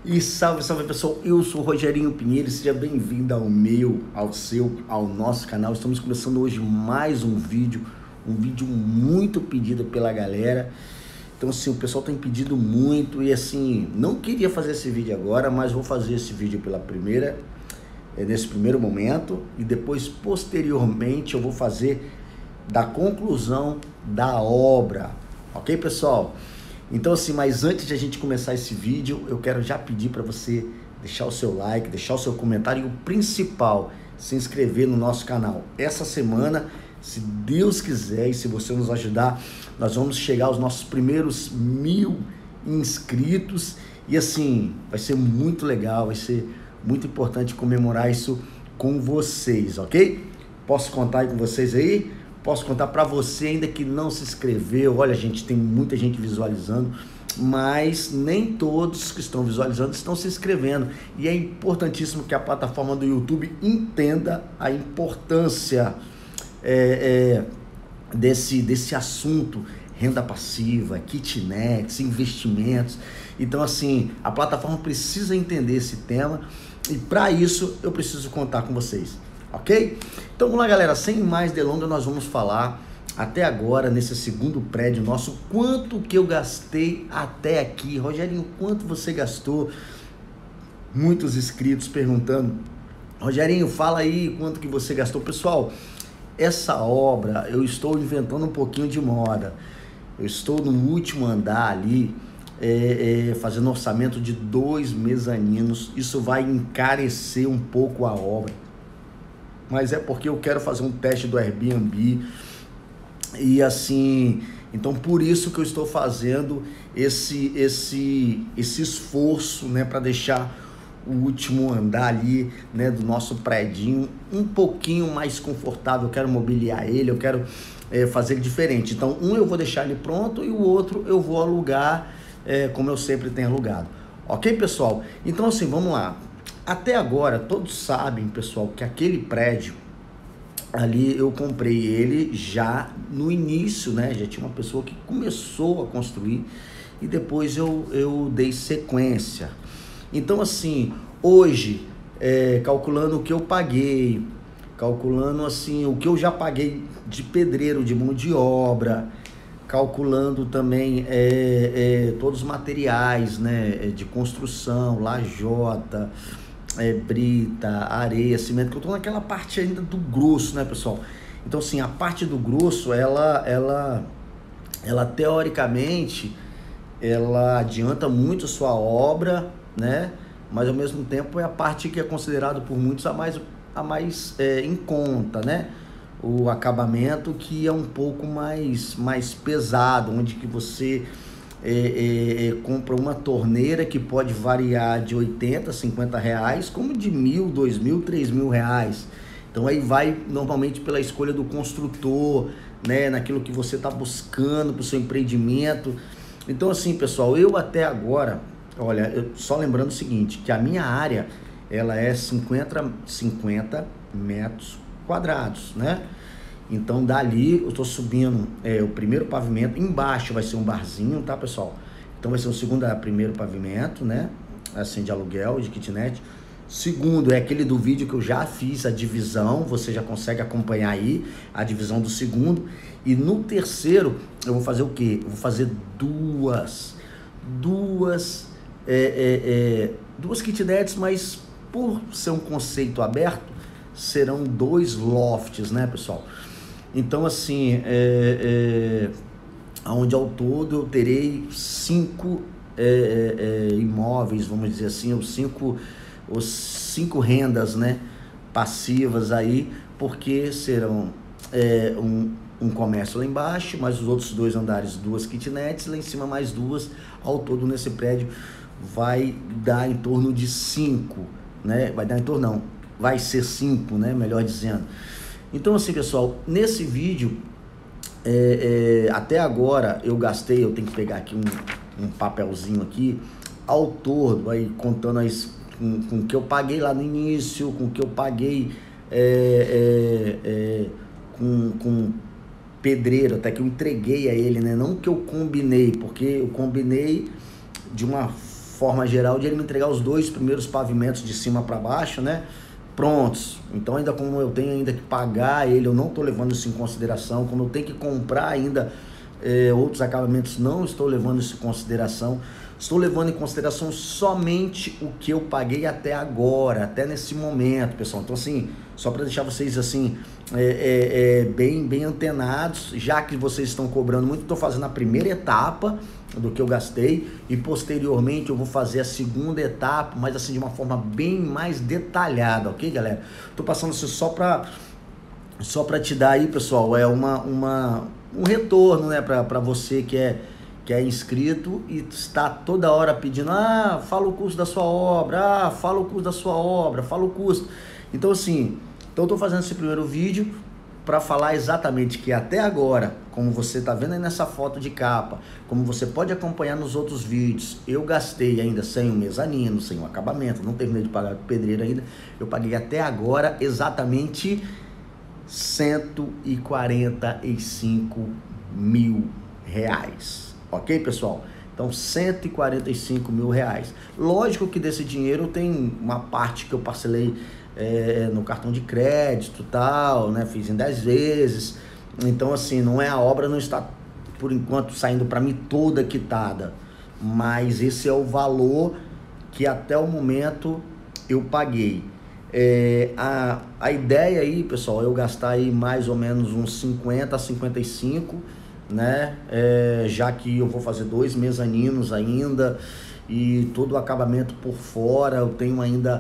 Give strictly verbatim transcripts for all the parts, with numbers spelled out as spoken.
E salve, salve pessoal, eu sou o Rogerinho Pinheiro, seja bem-vindo ao meu, ao seu, ao nosso canal. Estamos começando hoje mais um vídeo, um vídeo muito pedido pela galera. Então assim, o pessoal tem pedido muito e assim, não queria fazer esse vídeo agora, mas vou fazer esse vídeo pela primeira, nesse primeiro momento, e depois posteriormente eu vou fazer da conclusão da obra, ok pessoal? Então assim, mas antes de a gente começar esse vídeo, eu quero já pedir para você deixar o seu like, deixar o seu comentário e o principal, se inscrever no nosso canal. Essa semana, se Deus quiser e se você nos ajudar, nós vamos chegar aos nossos primeiros mil inscritos e assim, vai ser muito legal, vai ser muito importante comemorar isso com vocês, ok? Posso contar aí com vocês aí? Posso contar para você ainda que não se inscreveu. Olha, gente, tem muita gente visualizando, mas nem todos que estão visualizando estão se inscrevendo. E é importantíssimo que a plataforma do YouTube entenda a importância é, é, desse, desse assunto, renda passiva, kitnets, investimentos. Então, assim, a plataforma precisa entender esse tema e para isso eu preciso contar com vocês. Ok? Então vamos lá, galera, sem mais delongas, nós vamos falar até agora, nesse segundo prédio nosso, quanto que eu gastei até aqui. Rogerinho, quanto você gastou? Muitos inscritos perguntando, Rogerinho, fala aí quanto que você gastou. Pessoal, essa obra, eu estou inventando um pouquinho de moda. Eu estou no último andar ali, é, é, fazendo orçamento de dois mezaninos. Isso vai encarecer um pouco a obra, mas é porque eu quero fazer um teste do Airbnb e assim, então por isso que eu estou fazendo esse esse esse esforço, né, para deixar o último andar ali, né, do nosso predinho um pouquinho mais confortável. Eu quero mobiliar ele, eu quero é, fazer ele diferente. Então um eu vou deixar ele pronto e o outro eu vou alugar, é, como eu sempre tenho alugado. Ok, pessoal? Então assim, vamos lá. Até agora, todos sabem, pessoal, que aquele prédio ali eu comprei ele já no início, né? Já tinha uma pessoa que começou a construir e depois eu, eu dei sequência. Então, assim, hoje, é, calculando o que eu paguei, calculando, assim, o que eu já paguei de pedreiro, de mão de obra, calculando também é, é, todos os materiais, né, de construção, lajota, É, brita, areia, cimento, que eu tô naquela parte ainda do grosso, né, pessoal? Então, assim, a parte do grosso, ela, ela, ela teoricamente, ela adianta muito a sua obra, né? Mas, ao mesmo tempo, é a parte que é considerada por muitos a mais, a mais é, em conta, né? O acabamento que é um pouco mais, mais pesado, onde que você... É, é, é, compra uma torneira que pode variar de oitenta, cinquenta reais, como de mil, dois mil, três mil reais. Então aí vai normalmente pela escolha do construtor, né, naquilo que você está buscando para o seu empreendimento. Então assim, pessoal, eu até agora, olha, eu, só lembrando o seguinte, que a minha área, ela é cinquenta, cinquenta metros quadrados, né? Então dali eu estou subindo é, o primeiro pavimento, embaixo vai ser um barzinho, tá, pessoal? Então vai ser o segundo, é o primeiro pavimento, né, assim, de aluguel, de kitnet. Segundo é aquele do vídeo que eu já fiz a divisão, você já consegue acompanhar aí a divisão do segundo. E no terceiro eu vou fazer o quê? Eu vou fazer duas, duas, é, é, é, duas kitnets, mas por ser um conceito aberto, serão dois lofts, né, pessoal? Então, assim, é, é, onde ao todo eu terei cinco é, é, imóveis, vamos dizer assim, os cinco, os cinco rendas, né, passivas aí, porque serão é, um, um comércio lá embaixo, mais os outros dois andares, duas kitnets, lá em cima mais duas, ao todo nesse prédio vai dar em torno de cinco, né, vai dar em torno não, vai ser cinco, né, melhor dizendo. Então assim, pessoal, nesse vídeo, é, é, até agora eu gastei, eu tenho que pegar aqui um, um papelzinho aqui, ao todo, aí contando as, com, com o que eu paguei lá no início, com o que eu paguei é, é, é, com, com pedreiro, até que eu entreguei a ele, né, não que eu combinei, porque eu combinei de uma forma geral, de ele me entregar os dois primeiros pavimentos de cima para baixo, né, prontos. Então ainda como eu tenho ainda que pagar ele, eu não estou levando isso em consideração. Como eu tenho que comprar ainda é, outros acabamentos, não estou levando isso em consideração. Estou levando em consideração somente o que eu paguei até agora, até nesse momento, pessoal. Então assim, só para deixar vocês assim é, é, é, bem, bem antenados, já que vocês estão cobrando muito, estou fazendo a primeira etapa do que eu gastei e posteriormente eu vou fazer a segunda etapa, mas assim de uma forma bem mais detalhada, ok, galera? Tô passando isso só para só para te dar aí, pessoal, é uma, uma um retorno, né, para você que é que é inscrito e está toda hora pedindo, ah, fala o custo da sua obra, ah, fala o custo da sua obra, fala o custo. Então assim, então eu tô fazendo esse primeiro vídeo para falar exatamente que até agora, como você tá vendo aí nessa foto de capa, como você pode acompanhar nos outros vídeos, eu gastei ainda sem o mezanino, sem o acabamento, não terminei de pagar o pedreiro ainda, eu paguei até agora exatamente cento e quarenta e cinco mil reais. Ok, pessoal? Então, cento e quarenta e cinco mil reais. Lógico que desse dinheiro tem uma parte que eu parcelei é, no cartão de crédito e tal, né? Fiz em dez vezes. Então, assim, não é a obra não está, por enquanto, saindo para mim toda quitada. Mas esse é o valor que até o momento eu paguei. É, a, a ideia aí, pessoal, é eu gastar aí mais ou menos uns cinquenta a cinquenta e cinco, né, é, já que eu vou fazer dois mezaninos ainda e todo o acabamento por fora, eu tenho ainda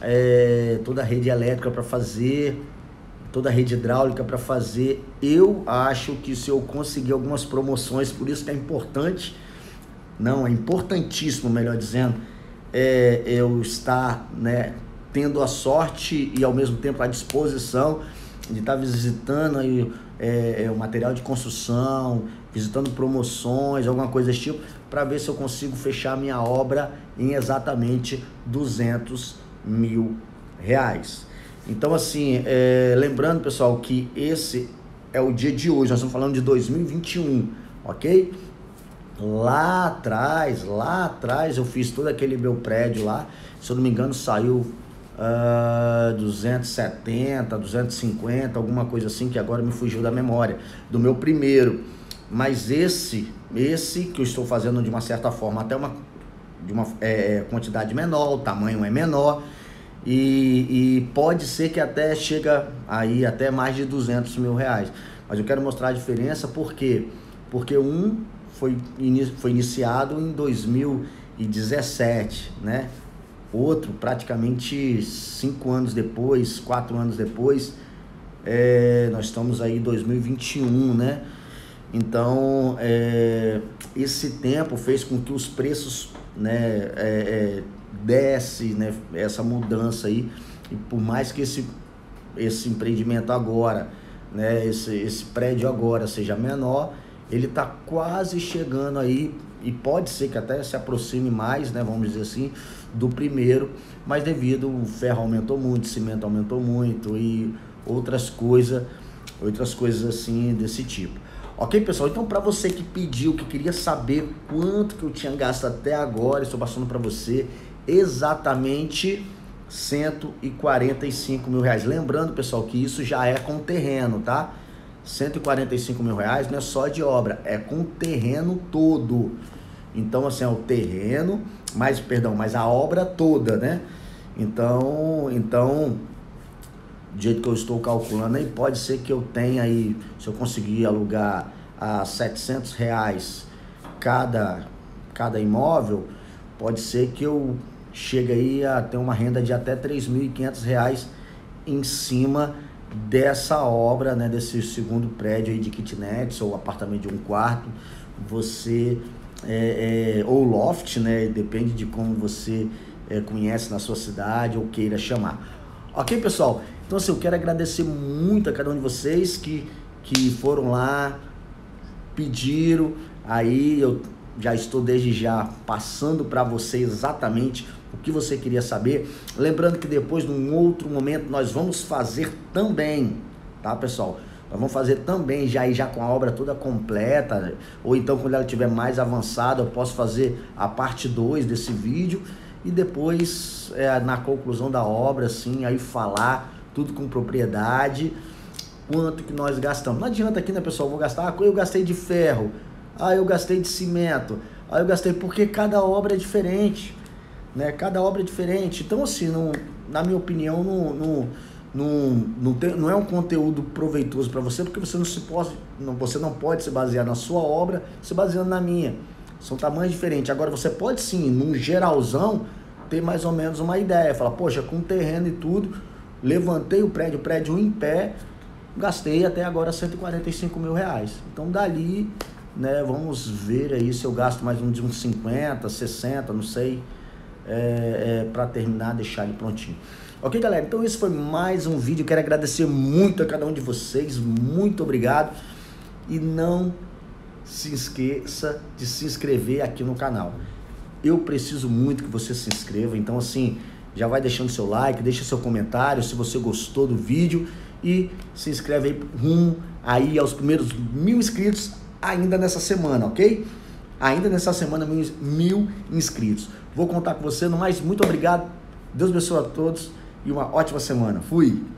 é, toda a rede elétrica para fazer, toda a rede hidráulica para fazer. Eu acho que se eu conseguir algumas promoções, por isso que é importante, não, é importantíssimo, melhor dizendo, é, eu estar, né, tendo a sorte e ao mesmo tempo a disposição de estar visitando aí É, é, o material de construção, visitando promoções, alguma coisa desse tipo, para ver se eu consigo fechar minha obra em exatamente duzentos mil reais. Então assim, é, lembrando, pessoal, que esse é o dia de hoje, nós estamos falando de dois mil e vinte e um, ok? Lá atrás, lá atrás eu fiz todo aquele meu prédio lá, se eu não me engano saiu Uh, duzentos e setenta, duzentos e cinquenta, alguma coisa assim, que agora me fugiu da memória, do meu primeiro. Mas esse, esse que eu estou fazendo de uma certa forma, até uma, de uma é, quantidade menor, o tamanho é menor, e, e pode ser que até chega aí até mais de duzentos mil reais. Mas eu quero mostrar a diferença, por quê? Porque um foi, foi iniciado em dois mil e dezessete, né? Outro praticamente cinco anos depois, quatro anos depois, é, nós estamos aí em dois mil e vinte e um, né? Então, é, esse tempo fez com que os preços, né, é, é, desse, né, essa mudança aí, e por mais que esse, esse empreendimento agora, né, esse, esse prédio agora seja menor, ele está quase chegando aí, e pode ser que até se aproxime mais, né, vamos dizer assim, do primeiro, mas devido o ferro aumentou muito, o cimento aumentou muito e outras coisas, outras coisas assim desse tipo. Ok, pessoal? Então, para você que pediu, que queria saber quanto que eu tinha gasto até agora, estou passando para você exatamente cento e quarenta e cinco mil reais. Lembrando, pessoal, que isso já é com terreno, tá? cento e quarenta e cinco mil reais não é só de obra, é com o terreno todo. Então, assim, é o terreno, mas, perdão, mas a obra toda, né? Então, então, do jeito que eu estou calculando aí, pode ser que eu tenha aí, se eu conseguir alugar a setecentos reais cada, cada imóvel, pode ser que eu chegue aí a ter uma renda de até três mil e quinhentos reais em cima dessa obra, né, desse segundo prédio aí de kitnets ou apartamento de um quarto, você é, é, ou loft, né, depende de como você é, conhece na sua cidade ou queira chamar. Ok, pessoal? Então assim, eu quero agradecer muito a cada um de vocês que, que foram lá, pediram, aí eu já estou desde já passando para você exatamente o que você queria saber. Lembrando que depois, num outro momento, nós vamos fazer também, tá, pessoal? Nós vamos fazer também já, já com a obra toda completa, ou então quando ela estiver mais avançada, eu posso fazer a parte dois desse vídeo e depois, é, na conclusão da obra, assim, aí falar tudo com propriedade, quanto que nós gastamos. Não adianta aqui, né, pessoal, eu vou gastar, ah, eu gastei de ferro, ah, eu gastei de cimento, ah, eu gastei, porque cada obra é diferente, né, cada obra é diferente. Então, assim, não, na minha opinião, não... não Não, não, tem, não é um conteúdo proveitoso para você, porque você não, se pode, não, você não pode se basear na sua obra se baseando na minha. São tamanhos diferentes. Agora, você pode sim, num geralzão, ter mais ou menos uma ideia. Falar, poxa, com terreno e tudo, levantei o prédio, o prédio em pé, gastei até agora cento e quarenta e cinco mil reais. Então, dali, né, vamos ver aí se eu gasto mais um de uns cinquenta, sessenta, não sei, é, é, para terminar, deixar ele prontinho. Ok, galera? Então esse foi mais um vídeo. Quero agradecer muito a cada um de vocês. Muito obrigado. E não se esqueça de se inscrever aqui no canal. Eu preciso muito que você se inscreva. Então, assim, já vai deixando seu like, deixa seu comentário se você gostou do vídeo. E se inscreve aí rumo aí aos primeiros mil inscritos ainda nessa semana, ok? Ainda nessa semana, mil, mil inscritos. Vou contar com você. No mais, muito obrigado. Deus abençoe a todos. E uma ótima semana. Fui!